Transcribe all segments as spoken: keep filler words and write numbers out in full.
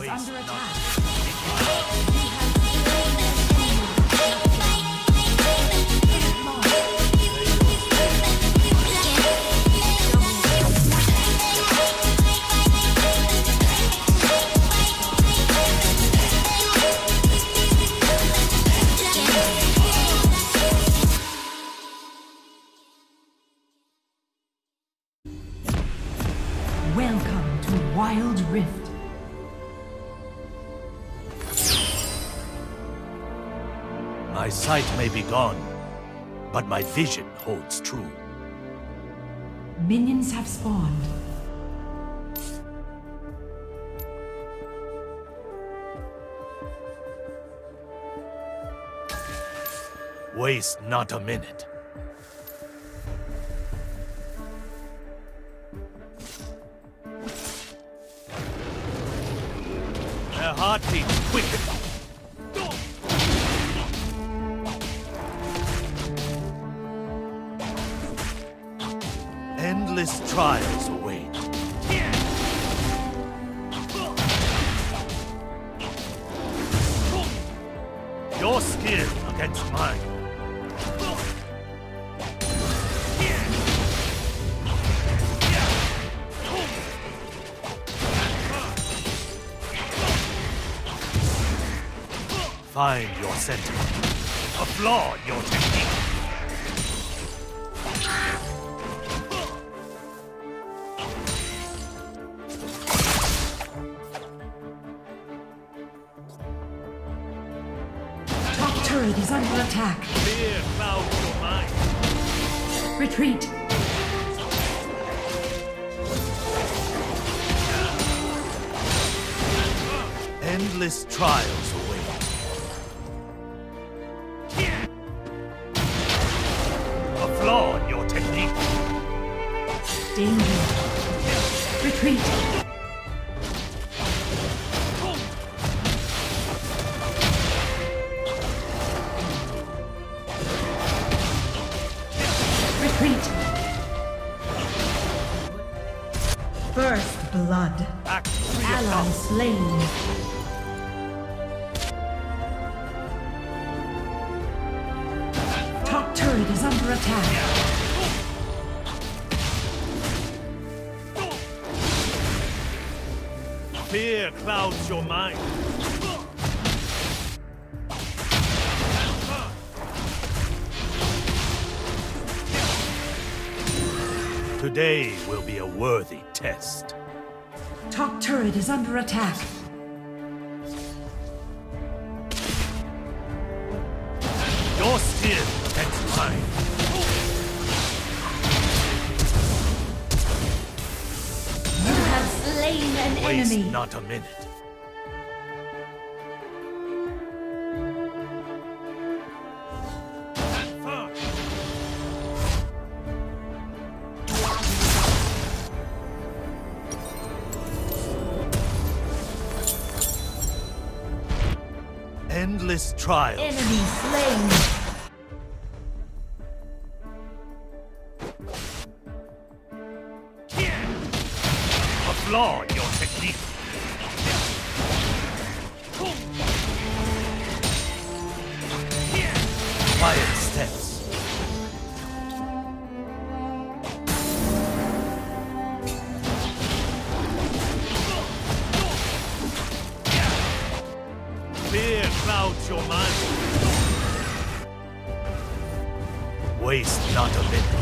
Waste under attack. Welcome to Wild Rift. My sight may be gone, but my vision holds true. Minions have spawned. Waste not a minute. Their heartbeat quicken. Endless trials await. Your skill against mine. Find your center. Applaud your technique. Top turret is under attack. Fear clouds your mind. Retreat. Endless trials await. Applaud your technique. Danger. Retreat. Retreat. First blood. Act Ally slain. Top turret is under attack. Fear clouds your mind. Today will be a worthy test. Top turret is under attack. Your skill against mine. You have slain an Waste enemy. not a minute. Endless trials. Enemy slain. Applaud your technique. Quiet steps. Fear clouds your mind. Waste not a minute.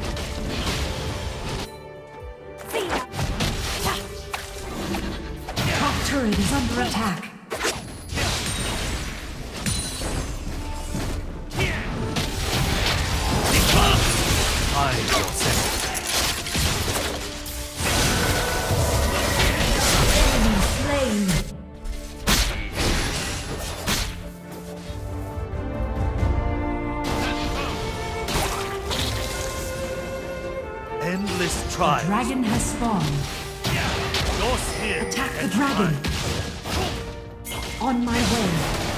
Top turret is under attack. Find your center. Enemy slain. Endless The trials. dragon has spawned. Your skill Attack the against dragon. mine. On my way.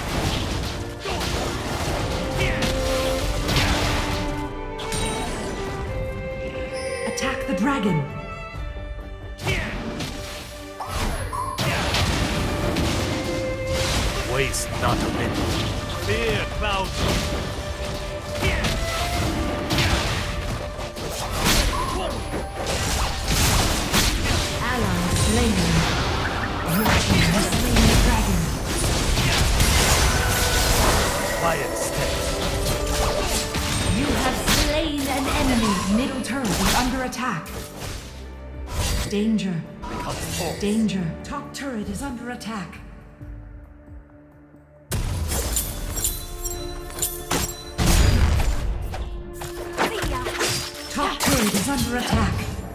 Attack the dragon. Waste not a minute. Fear clouds. Ally slain. Your team has slain the dragon. Quiet steps. You have slain an enemy. Middle turret is under attack. Danger. Come forth. Danger. Top turret is under attack. Top turret is under attack.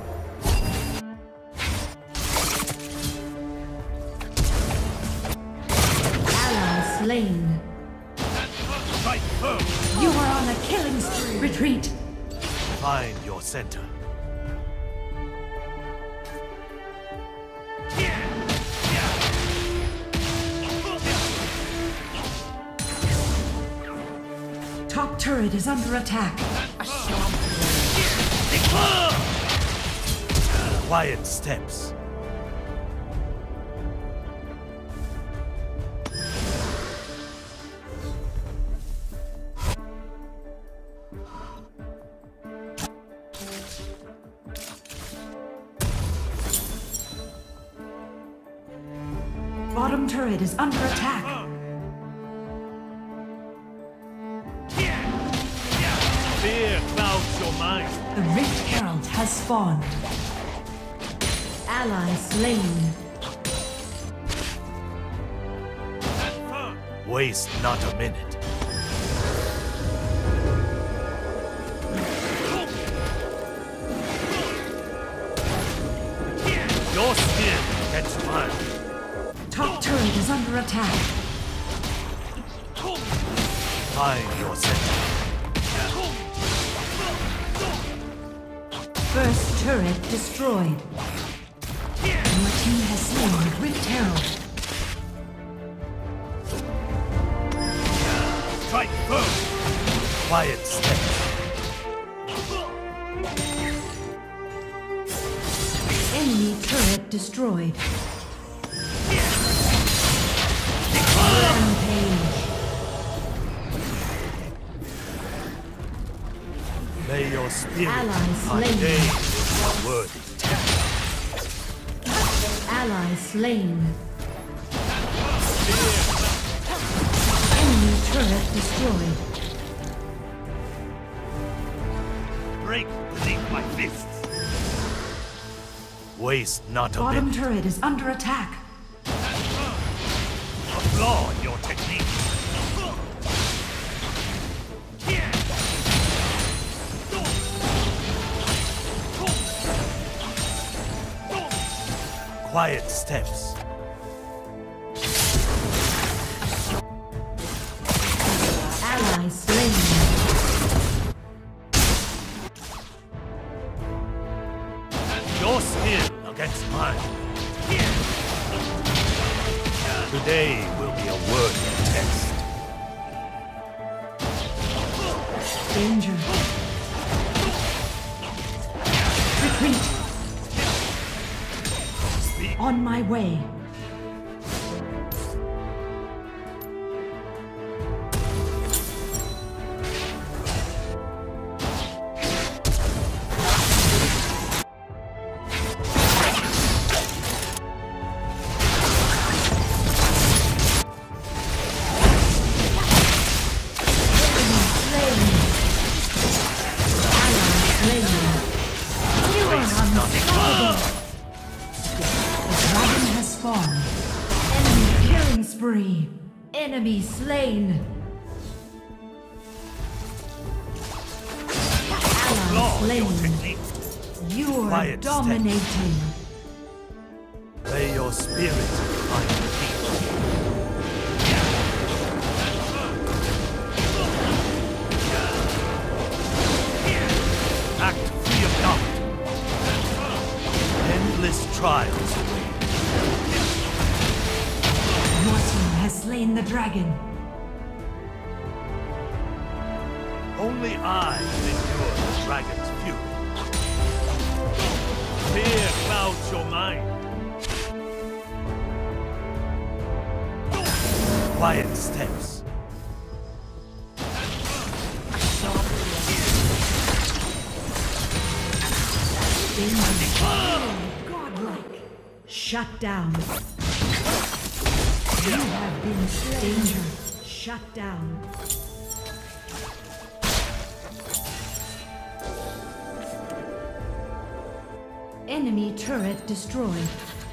Ally slain. Strike firm. You are on a killing spree. Retreat. Find your center. Top turret is under attack. Quiet steps. Bottom turret is under attack. Fear clouds your mind. The Rift Herald has spawned. Ally slain. Waste not a minute. Your skin against mine. Top turret is under attack. Find your center. First turret destroyed. Your team has slain the Rift Herald. Strike firm. Quiet steps. Enemy turret destroyed. Rampage. May your spirit Ally find slain. day a worthy task. Ally slain. Enemy turret destroyed. Break beneath my fists. Waste not a Bottom minute. turret is under attack. A flaw in your technique. Quiet steps. Ally slain. Your skill against mine. Today will be a worthy test. Danger. Retreat. Speak. On my way. Spree. Enemy slain. Ally Flaw in your slain. technique. You are Quiet dominating. May your spirit find peace. Act free of doubt. Endless trials await. Your team has slain the dragon. Only I can endure the dragon's fury. Fear clouds your mind. Quiet steps. Godlike. Shut down. You have been slain. Danger. Shut down. Enemy turret destroyed.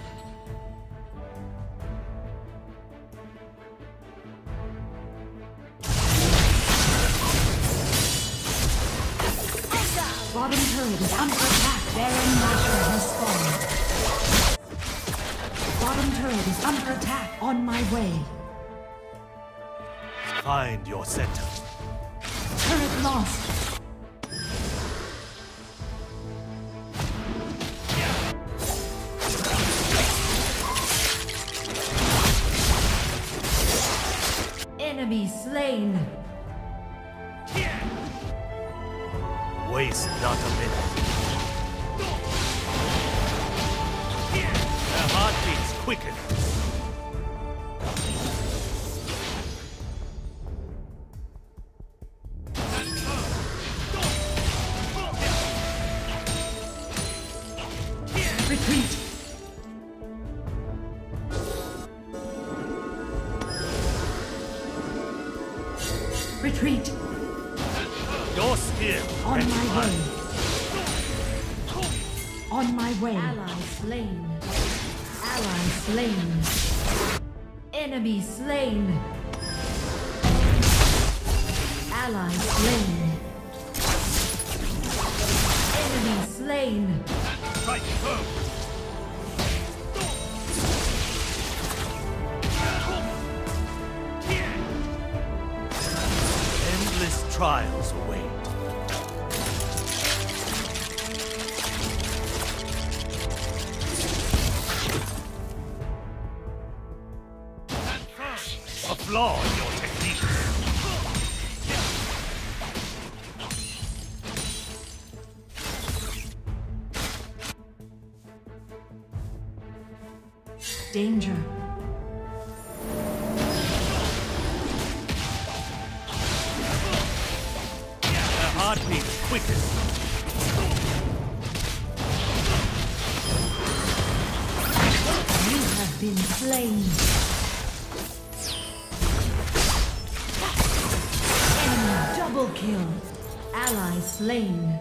Bottom turret is under attack. Baron Nashor has fallen. Bottom turret is under attack. On my way. Find your center. Turret lost. Enemy slain. Waste not a minute. Their heartbeats quicken. Retreat. Retreat. Your spear. On and my mine. way. On my way. Ally slain. Ally slain. Enemy slain. Ally slain. Enemy slain. Strike firm. Endless trials await. Applaud your technique. Danger. Their heartbeats quicken. You have been slain. Enemy double kill. Ally slain.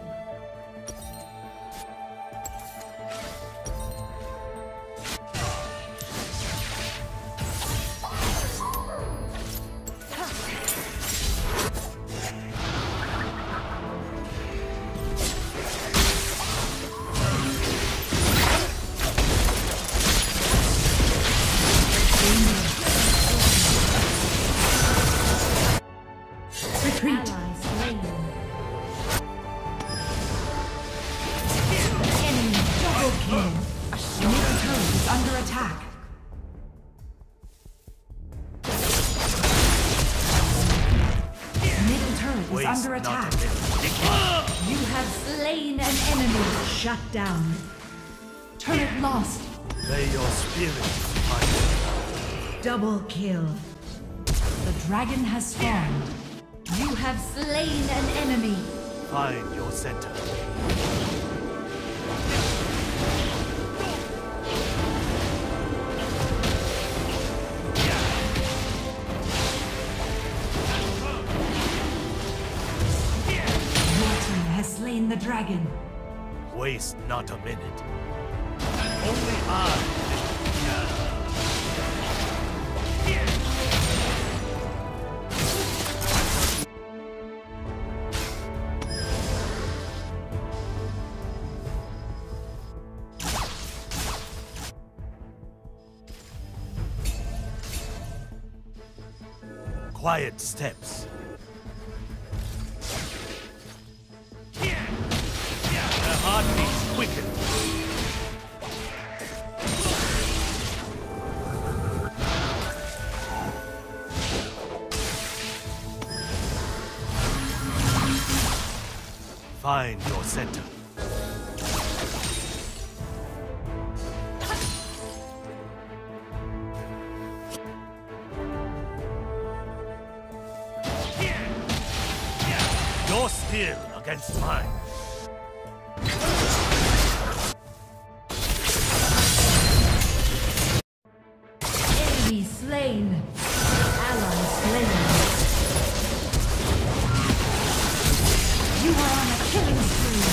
Retreat. Ally slain. Enemy double kill. Middle turret is under attack. Middle turret is Waste under not attack. a minute. You have slain an enemy. Shut down. Turret lost. May your spirit find Double kill. The dragon has spawned. You have slain an enemy. find your center. Your team has slain the dragon. Waste not a minute. Only I. Quiet steps. Their heartbeats quicken. Find your center. will against mine. Enemy slain. Ally slain. You are on a killing spree.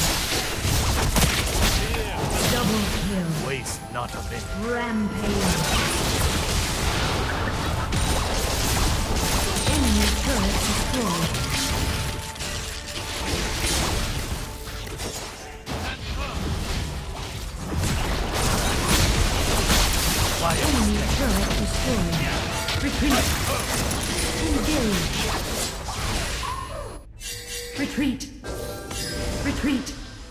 Double kill. Waste not a minute. Rampage. Enemy turret destroyed. Enemy turret destroyed. Retreat. Engage. Retreat. Retreat.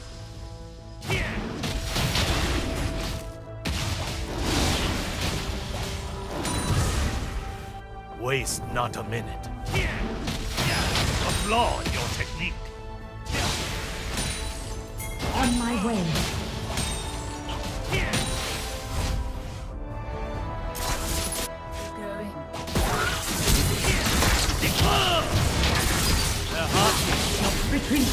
Waste not a minute. Applaud your technique. On my way. Retreat.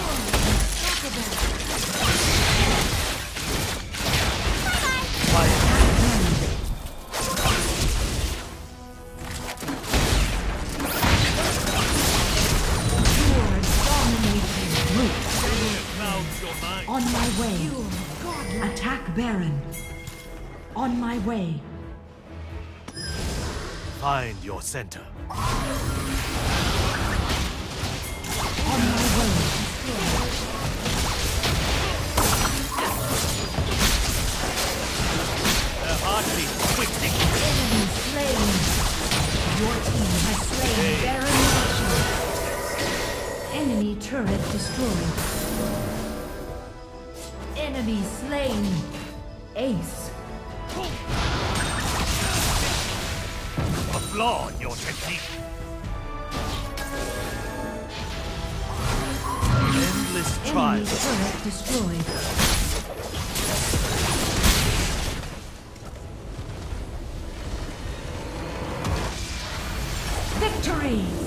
On my way. Attack Baron. On my way. Find your center. On my way. Their heart beats quickly. Enemy slain. Your team has slain Baron Nashor. Enemy turret destroyed. Enemy slain. Ace. Applaud your technique. Endless Enemy trials. turret destroyed. Victory!